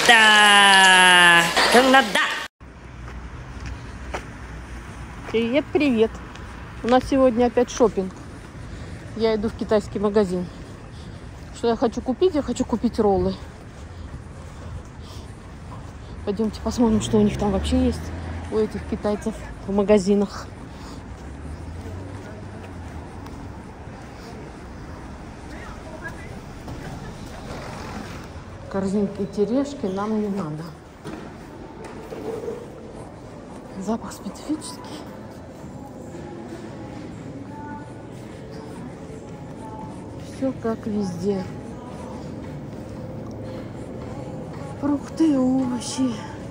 Канада! Канада! Привет, привет! У нас сегодня опять шопинг. Я иду в китайский магазин. Что я хочу купить? Я хочу купить роллы. Пойдемте посмотрим, что у них там вообще есть, у этих китайцев в магазинах. Корзинки и тележки нам не надо. Запах специфический. Все как везде. Фрукты, овощи.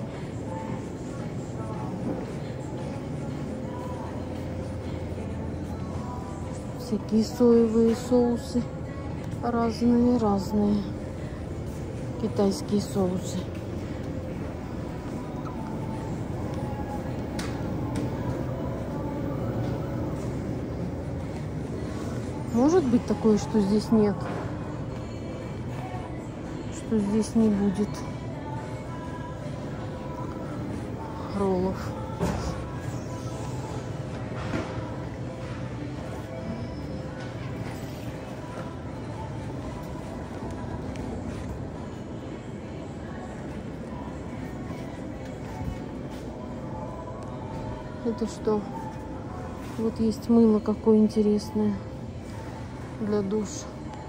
Всякие соевые соусы. Разные. Китайские соусы. Может быть такое, что здесь нет? Что здесь не будет роллов? Это что? Вот есть мыло какое интересное для душа.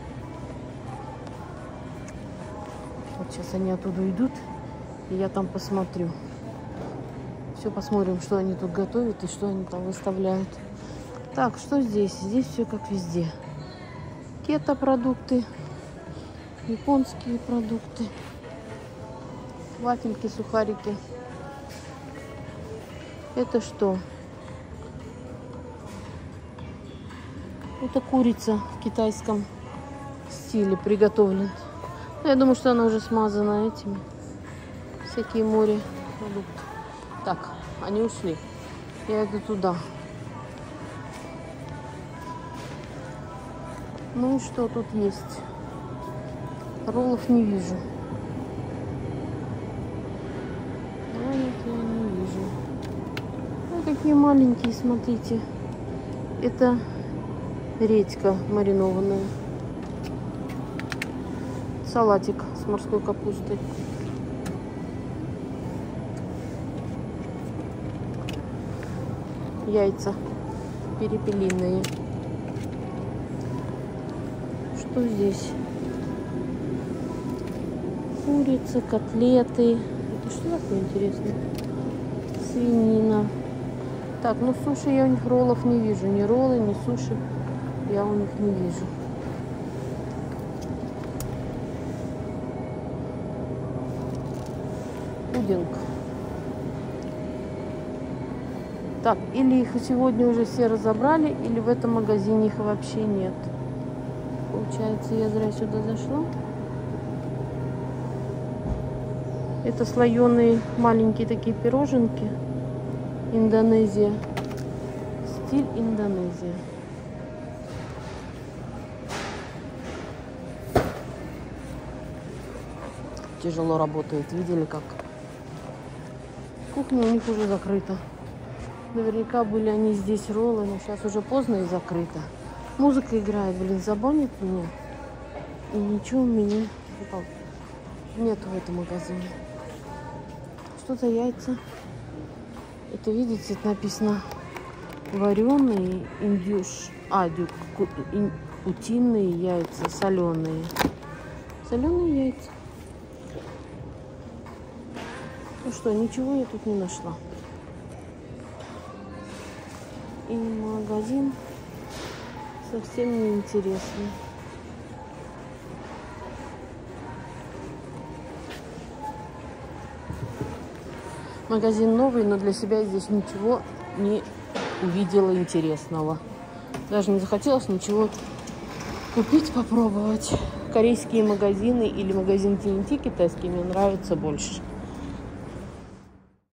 Вот сейчас они оттуда идут, и я там посмотрю. Все посмотрим, что они тут готовят и что они там выставляют. Так, что здесь? Здесь все как везде. Кето-продукты, японские продукты, вафельки, сухарики. Это что? Это курица в китайском стиле приготовлена. Я думаю, что она уже смазана этими. Всякие морепродукты. Так, они ушли. Я иду туда. Ну и что тут есть? Роллов не вижу. Маленькие не вижу. Ну, какие маленькие, смотрите. Это редька маринованная. Салатик с морской капустой. Яйца перепелиные. Что здесь? Курица, котлеты. Это что такое интересное? Свинина. Так, ну суши я у них роллов не вижу. Ни роллы, ни суши я у них не вижу. Пудинг. Так, или их сегодня уже все разобрали, или в этом магазине их вообще нет. Получается, я зря сюда зашла. Это слоеные маленькие такие пироженки. Индонезия. Стиль Индонезия. Тяжело работает. Видели как? Кухня у них уже закрыта. Наверняка были они здесь роллы, но сейчас уже поздно и закрыто. Музыка играет, блин, забанит меня. И ничего у меня нет в этом магазине. Что за яйца? Это, видите, это написано вареные индюш. Утиные яйца, соленые. Соленые яйца. Ну что, ничего я тут не нашла. И магазин совсем не интересный. Магазин новый, но для себя здесь ничего не увидела интересного. Даже не захотелось ничего купить, попробовать. Корейские магазины или магазин TNT китайский мне нравятся больше.